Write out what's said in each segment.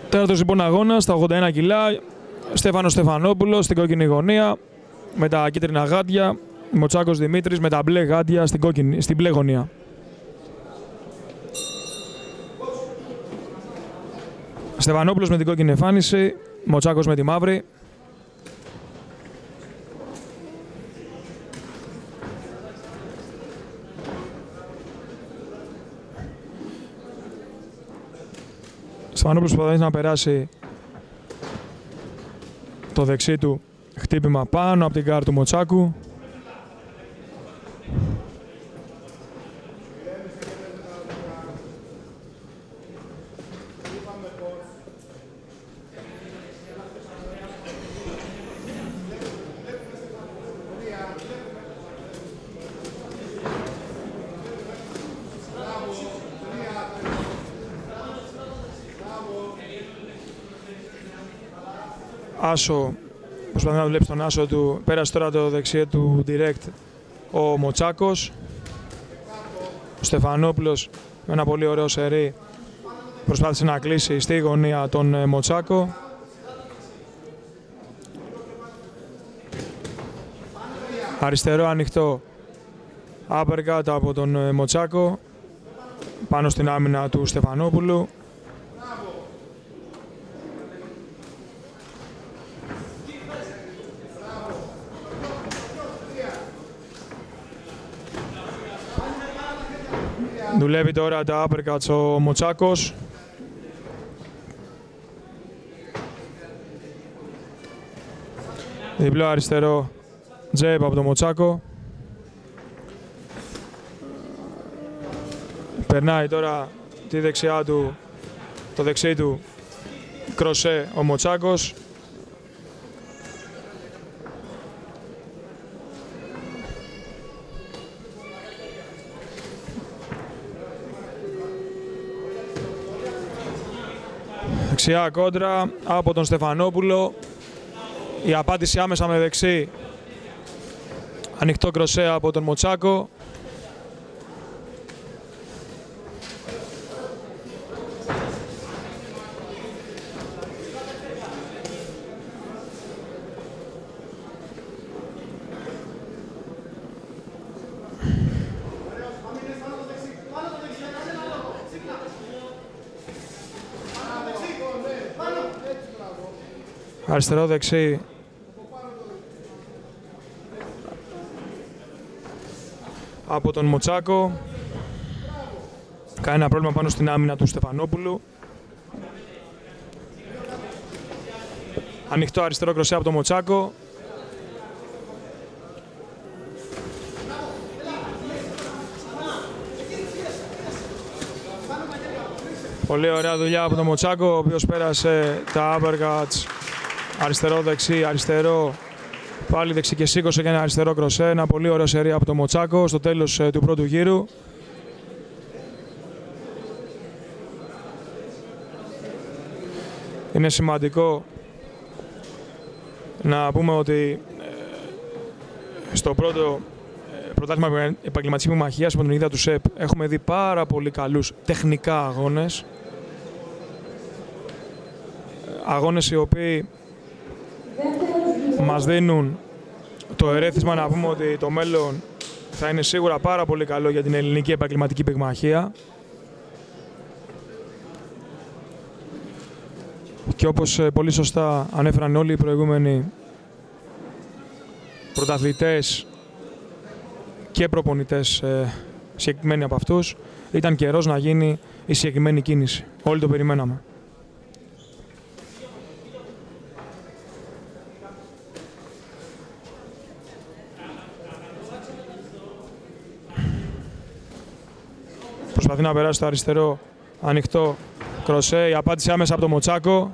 Τέταρτος λοιπόν αγώνα στα 81 κιλά. Στέφανος Στεφανόπουλος στην κόκκινη γωνία με τα κίτρινα γάντια. Μοτσάκος Δημήτρης με τα μπλε γάντια στην μπλε γωνία. Στεφανόπουλος με την κόκκινη εμφάνιση, Μοτσάκος με τη μαύρη. Στεφανόπουλος προσπαθεί να περάσει το δεξί του χτύπημα πάνω από την γκάρ του Μοτσάκου. Άσο, προσπαθεί να δουλέψει τον άσο του, πέρασε τώρα το δεξί του direct ο Μοτσάκος. Ο Στεφανόπουλος με ένα πολύ ωραίο σερί προσπάθησε να κλείσει στη γωνία τον Μοτσάκο. Αριστερό ανοιχτό uppercut από τον Μοτσάκο πάνω στην άμυνα του Στεφανόπουλου. Δουλεύει τώρα τα uppercuts ο Μοτσάκος. Διπλό αριστερό jab από τον Μοτσάκο. Περνάει τώρα τη δεξιά του, το δεξί του κροσέ ο Μοτσάκος. Δεξιά κόντρα από τον Στεφανόπουλο. Η απάντηση άμεσα με δεξί. Ανοιχτό κροσέ από τον Μοτσάκο. Αριστερό δεξί από τον Μοτσάκο. Κάνει ένα πρόβλημα πάνω στην άμυνα του Στεφανόπουλου. Ανοιχτό αριστερό κροσέ από τον Μοτσάκο. Πολύ ωραία δουλειά από τον Μοτσάκο, ο οποίος πέρασε τα uppercuts. Αριστερό, δεξί, αριστερό, πάλι δεξί και σήκωσε και ένα αριστερό κροσέ. Ένα πολύ ωραίο σερί από τον Μοτσάκο στο τέλος του πρώτου γύρου. Είναι σημαντικό να πούμε ότι στο πρώτο πρωτάθλημα επαγγελματικής μαχίας από την ηγίδα του ΣΕΠ έχουμε δει πάρα πολύ καλούς τεχνικά αγώνες. Αγώνες οι οποίοι μας δίνουν το ερέθισμα να πούμε ότι το μέλλον θα είναι σίγουρα πάρα πολύ καλό για την ελληνική επαγγελματική πυγμαχία. Και όπως πολύ σωστά ανέφεραν όλοι οι προηγούμενοι πρωταθλητές και προπονητές συγκεκριμένοι από αυτούς, ήταν καιρός να γίνει η συγκεκριμένη κίνηση. Όλοι το περιμέναμε. Προσπαθεί να περάσει το αριστερό ανοιχτό κροσέ. Η απάντηση άμεσα από τον Μοτσάκο.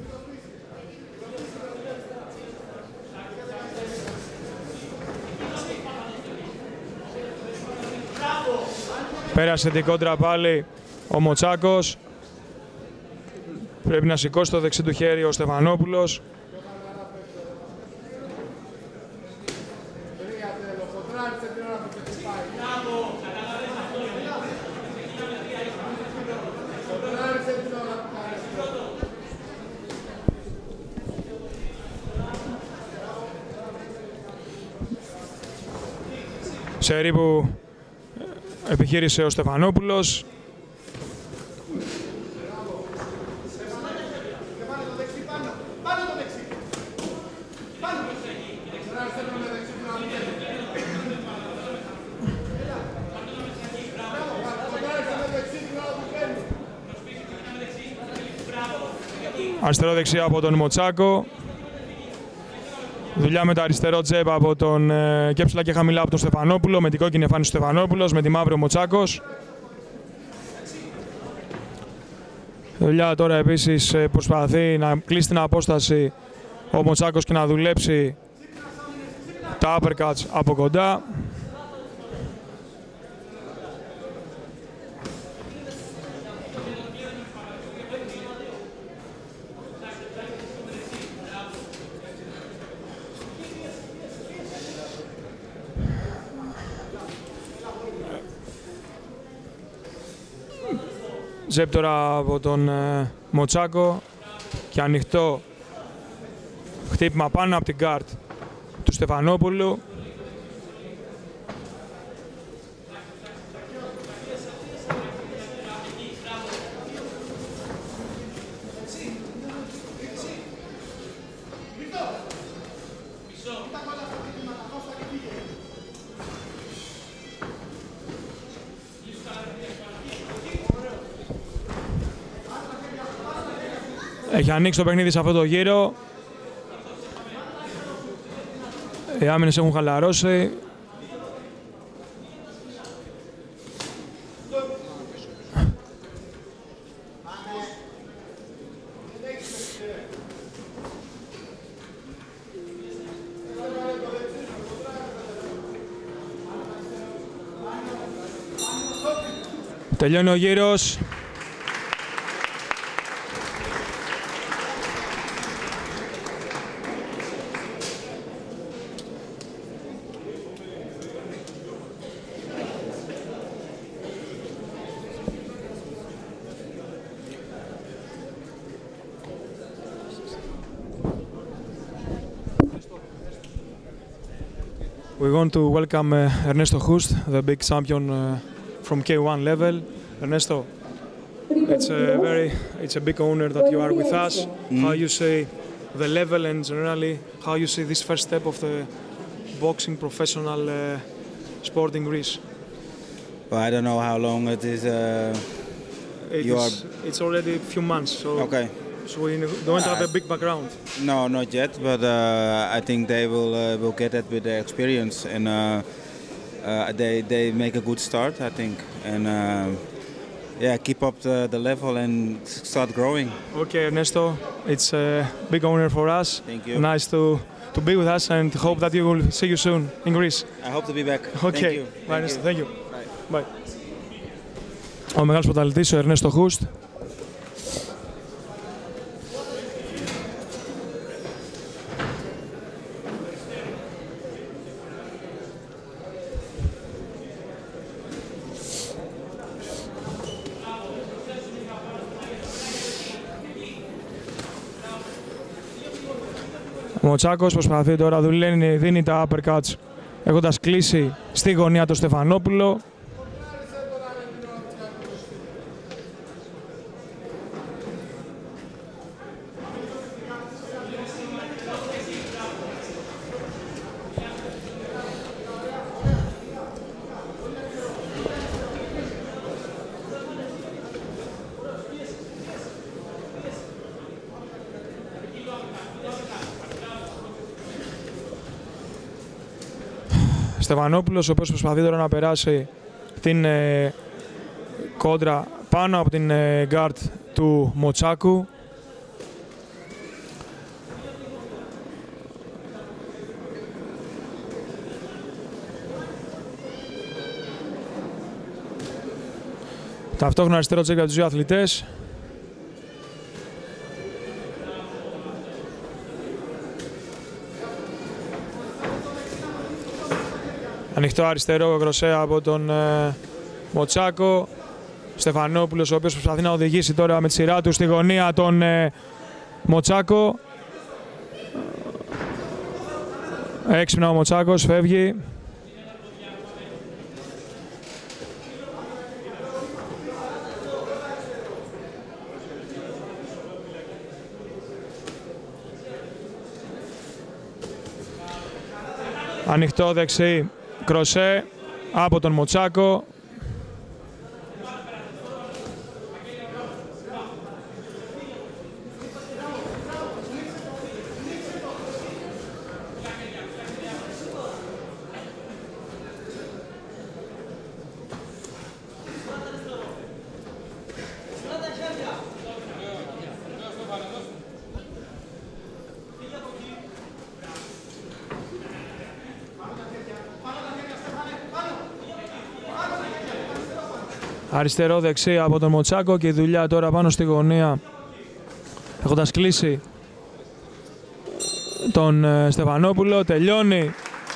Πέρασε την κόντρα πάλι ο Μοτσάκος. Πρέπει να σηκώσει το δεξί του χέρι ο Στεφανόπουλος. σερί που επιχείρησε ο Στεφανόπουλος. Αριστερό δεξιά από τον Μοτσάκο. Δουλειά με το αριστερό τζέπ από τον και ψηλά και χαμηλά από τον Στεφανόπουλο. Με την κόκκινη εμφάνιση του Στεφανόπουλος, με τη μαύρη ο Μοτσάκος. Δουλειά τώρα επίσης προσπαθεί να κλείσει την απόσταση ο Μοτσάκος και να δουλέψει τα uppercuts από κοντά. Ζεπ τώρα από τον Μοτσάκο και ανοιχτό χτύπημα πάνω από την guard του Στεφανόπουλου. Έχει ανοίξει το παιχνίδι σε αυτό το γύρο. Οι άμυνες έχουν χαλαρώσει. Τελειώνει ο γύρος. We want to welcome Ernesto Hust, the big champion from K1 level. Ernesto, it's a big honor that you are with us. How you see the level and generally how you see this first step of the boxing professional sport in Greece? Well, I don't know how long it is. It's already a few months. So Okay. So we don't have a big background. No, not yet, but I think they will get it with their experience, and they make a good start, I think, and yeah, keep up the level and start growing. Okay, Ernesto, it's a big honor for us. Thank you. Nice to be with us, and hope that you will see you soon in Greece. I hope to be back. Okay, Thank you. bye, Ernesto. Thank you. Bye. Bye. Ο μεγάλος πρωταθλητής, ο Ernesto Hust. Ο Μοτσάκος προσπαθεί τώρα, δίνει τα uppercuts έχοντας κλείσει στη γωνία το Στεφανόπουλο. Στεφανόπουλος, ο οποίος προσπαθεί τώρα να περάσει την κόντρα πάνω από την guard του Μοτσάκου. Ταυτόχρονα αριστερό τσεκ για τους δύο αθλητές. Ανοιχτό αριστερό γκροσέ από τον Μοτσάκο. Στεφανόπουλος, ο οποίος προσπαθεί να οδηγήσει τώρα με τη σειρά του στη γωνία τον Μοτσάκο. Έξυπνα ο Μοτσάκος, φεύγει. Ανοιχτό δεξί, κροσέ από τον Μοτσάκο. Αριστερό δεξί από τον Μοτσάκο και η δουλειά τώρα πάνω στη γωνία, έχοντας κλείσει τον Στεφανόπουλο. Τελειώνει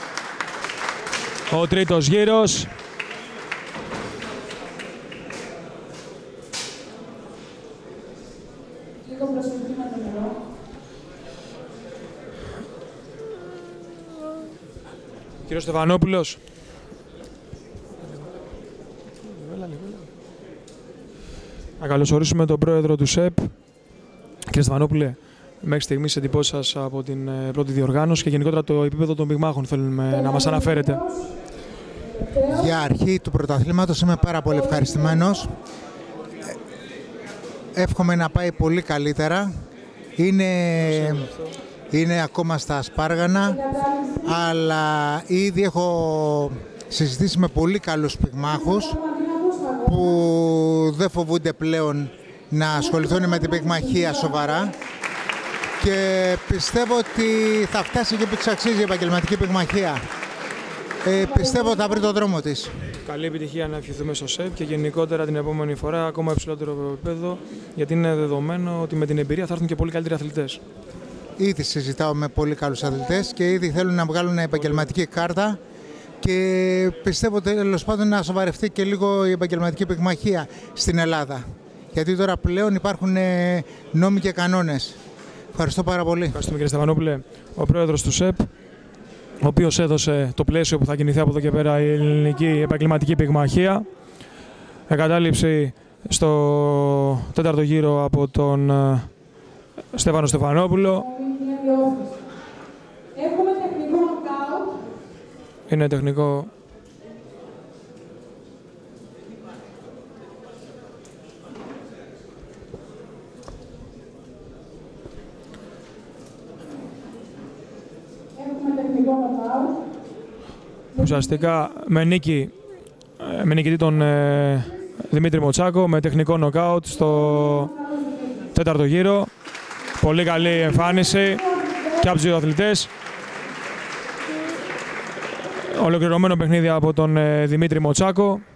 ο τρίτος γύρος. Κύριος Στεφανόπουλος. Να καλωσορίσουμε τον πρόεδρο του ΣΕΠ. Κύριε Στεφανόπουλε, μέχρι στιγμής εντυπώσεις σας από την πρώτη διοργάνωση και γενικότερα το επίπεδο των πυγμάχων θέλουμε να μας αναφέρετε. Για αρχή του πρωταθλήματος είμαι πάρα πολύ ευχαριστημένος. Εύχομαι να πάει πολύ καλύτερα. Είναι ακόμα στα σπάργανα, αλλά ήδη έχω συζητήσει με πολύ καλούς πυγμάχους που δεν φοβούνται πλέον να ασχοληθούν με την πυγμαχία σοβαρά και πιστεύω ότι θα φτάσει και που της αξίζει η επαγγελματική πυγμαχία. Πιστεύω ότι θα βρει τον δρόμο της. Καλή επιτυχία να ευχηθούμε στο ΣΕΠ και γενικότερα την επόμενη φορά ακόμα υψηλότερο επίπεδο, γιατί είναι δεδομένο ότι με την εμπειρία θα έρθουν και πολύ καλύτεροι αθλητές. Ήδη συζητάω με πολύ καλούς αθλητές και ήδη θέλουν να βγάλουν επαγγελματική κάρτα και πιστεύω τέλος πάντων να σοβαρευτεί και λίγο η επαγγελματική πυγμαχία στην Ελλάδα. Γιατί τώρα πλέον υπάρχουν νόμοι και κανόνες. Ευχαριστώ πάρα πολύ. Ευχαριστούμε κύριε Στεφανόπουλε. Ο πρόεδρος του ΣΕΠ, ο οποίος έδωσε το πλαίσιο που θα κινηθεί από εδώ και πέρα η ελληνική επαγγελματική πυγμαχία. Εγκατάλειψη στο τέταρτο γύρο από τον Στέφανο Στεφανόπουλο. Έχουμε τεχνικό νοκάουτ. Είναι τεχνικό. Ουσιαστικά με νικητή τον Δημήτρη Μοτσάκο, με τεχνικό νοκάουτ στο τέταρτο γύρο. Πολύ καλή εμφάνιση και από τους δύο αθλητές. Ολοκληρωμένο παιχνίδι από τον Δημήτρη Μοτσάκο.